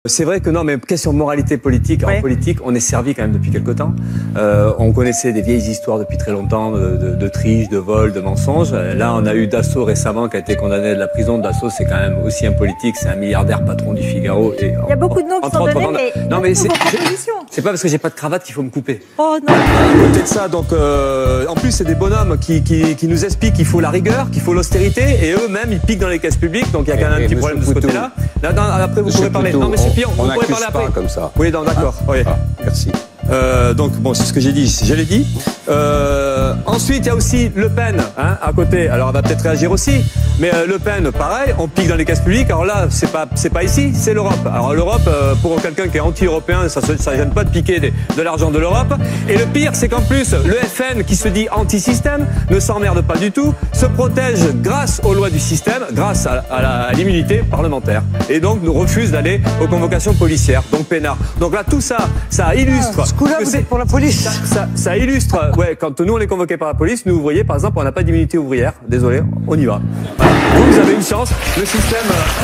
C'est vrai que non, mais question de moralité politique, en politique, on est servi quand même depuis quelque temps. On connaissait des vieilles histoires depuis très longtemps de triche, de vol, de mensonges. Là, on a eu Dassault récemment qui a été condamné de la prison. Dassault, c'est quand même aussi un politique, c'est un milliardaire patron du Figaro. Et il y a beaucoup de noms qui sont donnés, mais non, mais c'est pas parce que j'ai pas de cravate qu'il faut me couper. Oh non. À côté de ça, donc, en plus, c'est des bonhommes qui nous expliquent qu'il faut la rigueur, qu'il faut l'austérité, et eux-mêmes, ils piquent dans les caisses publiques, donc il y a quand même un petit problème de ce côté-là. Après, vous pourrez parler. Non, monsieur Fillon, vous pourrez parler après. Comme ça. Oui, d'accord. Oui. Merci. Donc bon, c'est ce que j'ai dit, je l'ai dit. Ensuite, il y a aussi Le Pen, hein, à côté. Alors, elle va peut-être réagir aussi. Mais Le Pen, pareil, on pique dans les caisses publiques. Alors là, c'est pas ici, c'est l'Europe. Alors l'Europe, pour quelqu'un qui est anti-européen, ça gêne pas de piquer de l'argent de l'Europe. Et le pire, c'est qu'en plus, le FN, qui se dit anti-système, ne s'emmerde pas du tout, se protège grâce aux lois du système, grâce à l'immunité parlementaire. Et donc, nous refuse d'aller aux convocations policières, donc peinard. Donc là, tout ça, ça illustre. Ce coup-là, vous êtes pour la police. Ça illustre, ouais, quand nous on est convoqués par la police, nous ouvriers, par exemple, on n'a pas d'immunité ouvrière. Désolé, on y va. Voilà. Vous avez une chance, le système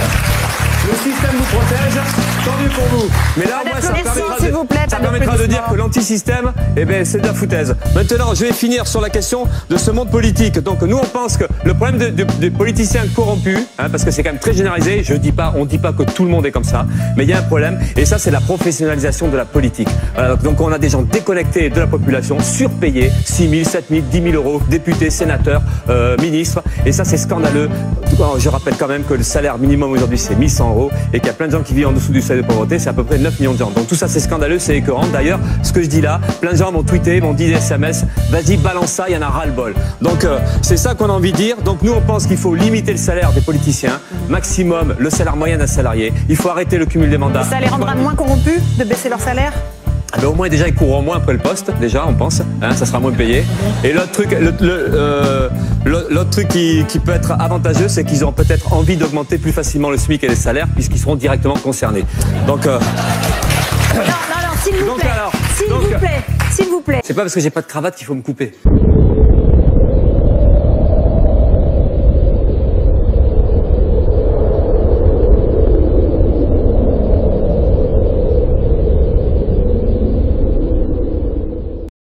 vous protège, tant mieux pour vous. Mais là, moi, ça permettra de dire que l'antisystème, eh ben, c'est de la foutaise. Maintenant, je vais finir sur la question de ce monde politique. Donc, nous, on pense que le problème des politiciens corrompus, hein, parce que c'est quand même très généralisé, on dit pas que tout le monde est comme ça, mais il y a un problème, et ça, c'est la professionnalisation de la politique. Donc, on a des gens déconnectés de la population, surpayés, 6 000, 7 000, 10 000 euros, députés, sénateurs, ministres, et ça, c'est scandaleux. Je rappelle quand même que le salaire minimum aujourd'hui, c'est 1 100 euros, et qu'il y a plein de gens qui vivent en dessous du seuil de pauvreté, c'est à peu près 9 millions de gens. Donc tout ça, c'est scandaleux, c'est écœurant. D'ailleurs, ce que je dis là, plein de gens m'ont tweeté, m'ont dit des SMS, vas-y, balance ça, il y en a ras-le-bol. Donc c'est ça qu'on a envie de dire. Donc nous, on pense qu'il faut limiter le salaire des politiciens, maximum le salaire moyen d'un salarié. Il faut arrêter le cumul des mandats. Ça les rendra moins corrompus de baisser leur salaire ? Ben, au moins déjà ils courront moins après le poste, déjà on pense, hein, ça sera moins payé. Et l'autre truc, l'autre truc qui peut être avantageux, c'est qu'ils auront peut-être envie d'augmenter plus facilement le SMIC et les salaires puisqu'ils seront directement concernés. Donc non, s'il vous plaît, s'il vous plaît. C'est pas parce que j'ai pas de cravate qu'il faut me couper.